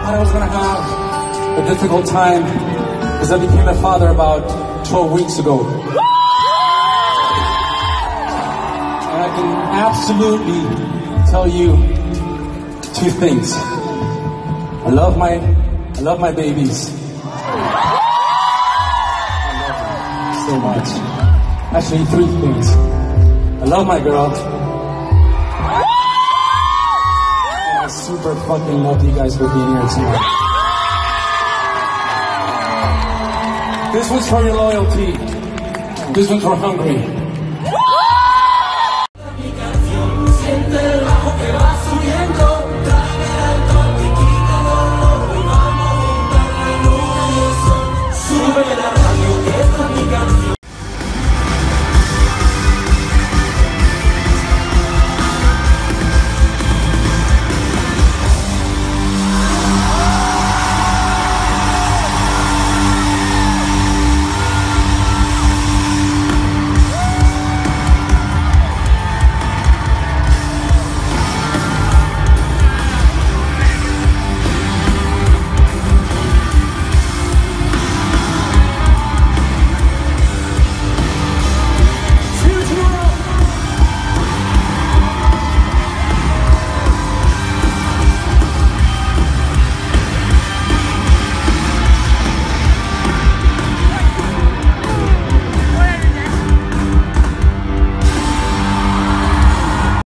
thought I was gonna have a difficult time because I became a father about 12 weeks ago. And I can absolutely tell you two things. I love my babies. I love them so much. Actually, three things. I love my girl. And I super fucking love you guys for being here tonight. This one's for your loyalty. This one's for Hungary.